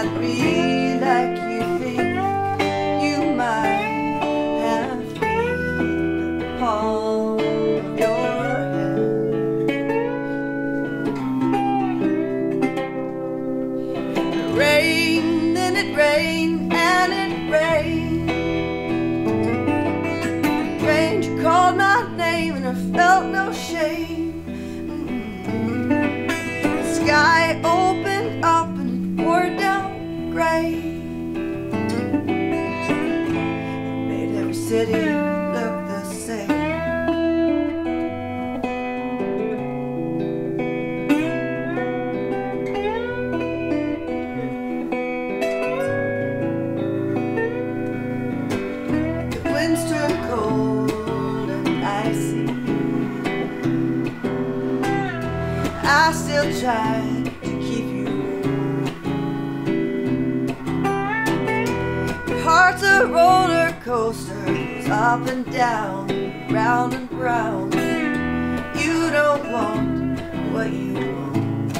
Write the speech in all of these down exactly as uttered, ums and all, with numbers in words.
might be like you think you might have been the palm of your hand. It rained and it rained and it rained. It rained, you called my name and I felt no shame. The sky opened up and it poured down gray. It made every city look the same. The winds turned cold and icy. I still tried to keep you warm. Your heart's a roller coaster, goes up and down, round and round. You don't want what you want.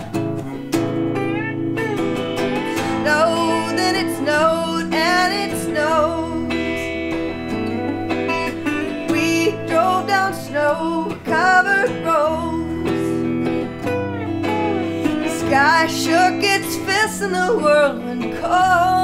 It snowed and it snowed and it snowed. We drove down snow-covered roads. The sky shook its fist and the world went cold.